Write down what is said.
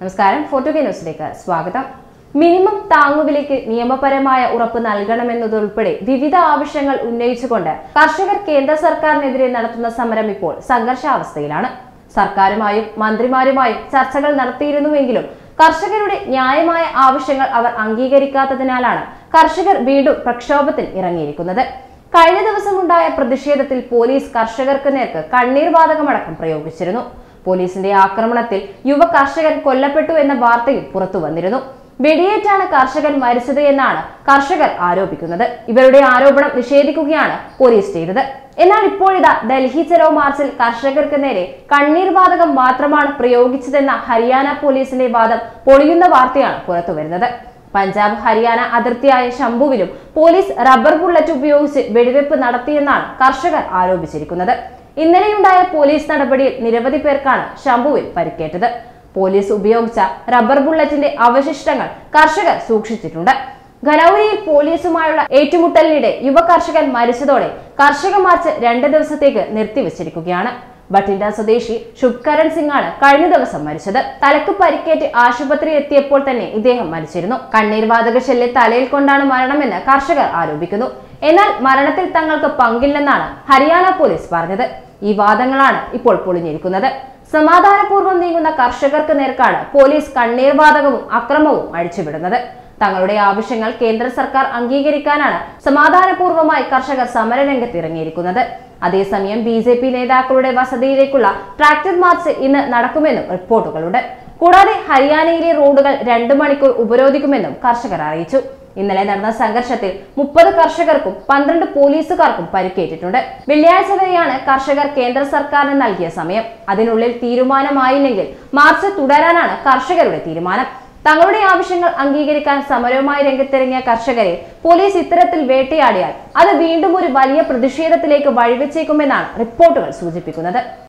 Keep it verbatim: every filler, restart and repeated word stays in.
നമസ്കാരം, ഫോർട്ടുഗേ ന്യൂസിലേക്ക് സ്വാഗതം. മിനിമം താങ്ങുവിലയ്ക്ക് നിയമപരമായ ഉറപ്പ് നൽകണമെന്നതുൾപ്പെടെ വിവിധ ആവശ്യങ്ങൾ ഉന്നയിച്ചുകൊണ്ട് കർഷകർ കേന്ദ്ര സർക്കാരിനെതിരെ നടത്തുന്ന സമരം ഇപ്പോൾ സംഘർഷാവസ്ഥയിലാണ്. സർക്കാരുമായും മന്ത്രിമാരുമായും ചർച്ചകൾ നടത്തിയിരുന്നുവെങ്കിലും കർഷകരുടെ ന്യായമായ ആവശ്യങ്ങൾ അവർ അംഗീകരിക്കാത്തതിനാലാണ് കർഷകർ വീണ്ടും പ്രക്ഷോഭത്തിൽ ഇറങ്ങിയിരിക്കുന്നത്. കഴിഞ്ഞ ദിവസം ഉണ്ടായ പ്രതിഷേധത്തിൽ പോലീസ് കർഷകർക്ക് നേർക്ക് കണ്ണീർ വാതകമടക്കം പ്രയോഗിച്ചിരുന്നു. പോലീസിന്റെ ആക്രമണത്തിൽ യുവ കർഷകൻ കൊല്ലപ്പെട്ടു എന്ന വാർത്തയും പുറത്തു വന്നിരുന്നു. വെടിയേറ്റാണ് കർഷകൻ മരിച്ചത് എന്നാണ് കർഷകർ ആരോപിക്കുന്നത്. ഇവരുടെ ആരോപണം നിഷേധിക്കുകയാണ് പോലീസ് ചെയ്തത്. എന്നാൽ ഇപ്പോഴിതാ ഡൽഹി ചെരോ മാർച്ചിൽ കർഷകർക്ക് നേരെ കണ്ണീർ വാതകം മാത്രമാണ് പ്രയോഗിച്ചതെന്ന ഹരിയാന പോലീസിന്റെ വാദം പൊളിയുന്ന വാർത്തയാണ് പുറത്തു വരുന്നത്. പഞ്ചാബ് ഹരിയാന അതിർത്തിയായ ശംഭുവിലും പോലീസ് റബ്ബർ ബുള്ളറ്റ് ഉപയോഗിച്ച് വെടിവെപ്പ് നടത്തിയെന്നാണ് കർഷകർ ആരോപിച്ചിരിക്കുന്നത്. ഇന്നലെയുണ്ടായ പോലീസ് നടപടിയിൽ നിരവധി പേർക്കാണ് ശംഭുവിൽ പരിക്കേറ്റത്. പോലീസ് ഉപയോഗിച്ച റബ്ബർ ബുള്ളറ്റിന്റെ അവശിഷ്ടങ്ങൾ കർഷകർ സൂക്ഷിച്ചിട്ടുണ്ട്. ഖനൌരിയിൽ പോലീസുമായുള്ള ഏറ്റുമുട്ടലിനിടെ യുവ കർഷകൻ മരിച്ചതോടെ കർഷക മാർച്ച് രണ്ട് ദിവസത്തേക്ക് നിർത്തിവച്ചിരിക്കുകയാണ്. ബഠിൻഡ സ്വദേശി ശുഭ്കരൺ സിംഗ് ആണ് കഴിഞ്ഞ ദിവസം മരിച്ചത്. തലക്ക് പരിക്കേറ്റ് ആശുപത്രിയിൽ എത്തിയപ്പോൾ തന്നെ ഇദ്ദേഹം മരിച്ചിരുന്നു. കണ്ണീർ വാതക ശല്യ തലയിൽ കൊണ്ടാണ് മരണമെന്ന് കർഷകർ ആരോപിക്കുന്നു. എന്നാൽ മരണത്തിൽ തങ്ങൾക്ക് പങ്കില്ലെന്നാണ് ഹരിയാന പോലീസ് പറഞ്ഞത്. ഈ വാദങ്ങളാണ് ഇപ്പോൾ പൊളിഞ്ഞിരിക്കുന്നത്. സമാധാനപൂർവ്വം നീങ്ങുന്ന കർഷകർക്ക് നേർക്കാണ് പോലീസ് കണ്ണീർ വാതകവും അക്രമവും അഴിച്ചുവിടുന്നത്. തങ്ങളുടെ ആവശ്യങ്ങൾ കേന്ദ്ര സർക്കാർ അംഗീകരിക്കാനാണ് സമാധാനപൂർവ്വമായി കർഷകർ സമരരംഗത്ത് ഇറങ്ങിയിരിക്കുന്നത്. അതേസമയം ബി ജെ പി നേതാക്കളുടെ വസതിയിലേക്കുള്ള ട്രാക്ടർ മാർച്ച് ഇന്ന് നടക്കുമെന്നും റിപ്പോർട്ടുകളുണ്ട്. കൂടാതെ ഹരിയാനയിലെ റോഡുകൾ രണ്ടു മണിക്കൂർ ഉപരോധിക്കുമെന്നും കർഷകർ അറിയിച്ചു. ഇന്നലെ നടന്ന സംഘർഷത്തിൽ മുപ്പത് കർഷകർക്കും പന്ത്രണ്ട് പോലീസുകാർക്കും പരിക്കേറ്റിട്ടുണ്ട്. വെള്ളിയാഴ്ച വരെയാണ് കർഷകർ കേന്ദ്ര സർക്കാരിന് നൽകിയ സമയം. അതിനുള്ളിൽ തീരുമാനമായില്ലെങ്കിൽ മാർച്ച് തുടരാനാണ് കർഷകരുടെ തീരുമാനം. തങ്ങളുടെ ആവശ്യങ്ങൾ അംഗീകരിക്കാൻ സമരവുമായി രംഗത്തിറങ്ങിയ കർഷകരെ പോലീസ് ഇത്തരത്തിൽ വേട്ടയാടിയാൽ അത് വീണ്ടും ഒരു വലിയ പ്രതിഷേധത്തിലേക്ക് വഴിവെച്ചേക്കുമെന്നാണ് റിപ്പോർട്ടുകൾ സൂചിപ്പിക്കുന്നത്.